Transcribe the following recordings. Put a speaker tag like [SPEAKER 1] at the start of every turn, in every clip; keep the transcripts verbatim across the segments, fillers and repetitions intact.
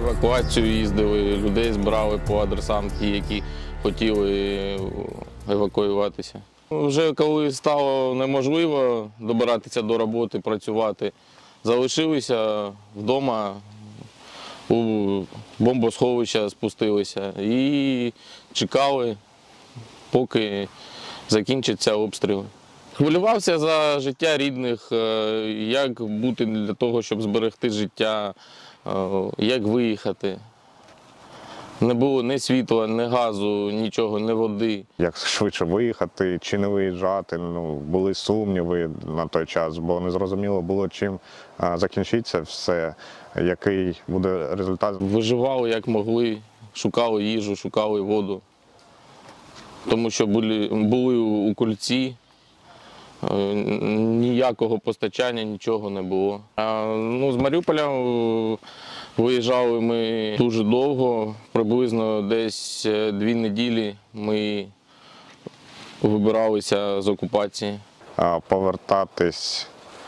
[SPEAKER 1] евакуацію їздили, людей збирали по адресам, ті, які хотіли евакуюватися. Вже коли стало неможливо добиратися до роботи, працювати, залишилися вдома, у бомбосховища спустилися і чекали, поки закінчаться обстріли. Хвилювався за життя рідних, як бути для того, щоб зберегти життя, як виїхати. Не було ні світла, ні газу, нічого, ні води.
[SPEAKER 2] Як швидше виїхати чи не виїжджати, ну, були сумніви на той час, бо незрозуміло було, чим закінчиться все, який буде результат.
[SPEAKER 1] Виживали як могли, шукали їжу, шукали воду, тому що були, були у кульці, ніякого постачання, нічого не було. А, ну, з Маріуполя виїжджали ми дуже довго, приблизно десь дві неділі ми вибиралися з окупації.
[SPEAKER 2] А повертатись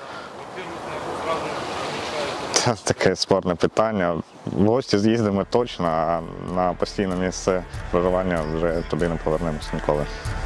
[SPEAKER 2] – це таке спорне питання. В гості з'їздимо точно, а на постійне місце проживання вже туди не повернемось ніколи.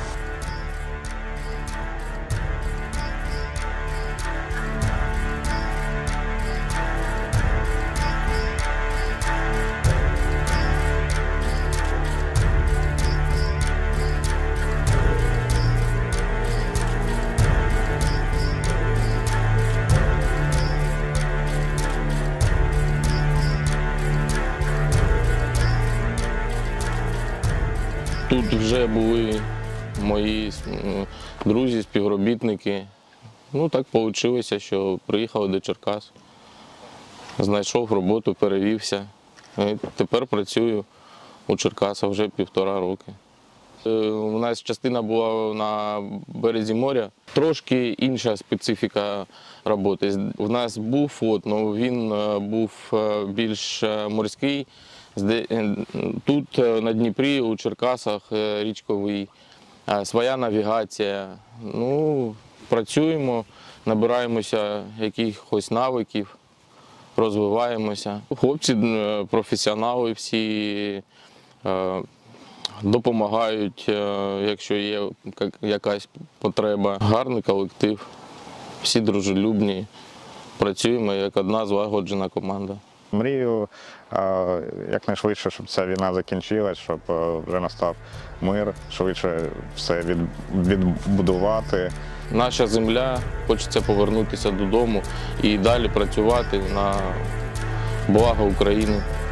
[SPEAKER 1] Тут вже були мої друзі, співробітники. Ну, так вийшло, що приїхали до Черкас, знайшов роботу, перевівся. І тепер працюю у Черкасах вже півтора роки. У нас частина була на березі моря, трошки інша специфіка роботи. У нас був флот, але він був більш морський. Тут на Дніпрі, у Черкасах річковий, своя навігація. Ну, працюємо, набираємося якихось навиків, розвиваємося. Хлопці професіонали всі, допомагають, якщо є якась потреба. Гарний колектив, всі дружелюбні, працюємо як одна злагоджена команда.
[SPEAKER 2] Мрію якнайшвидше, щоб ця війна закінчилась, щоб вже настав мир, швидше все відбудувати.
[SPEAKER 1] Наша земля, хочеться повернутися додому і далі працювати на благо України.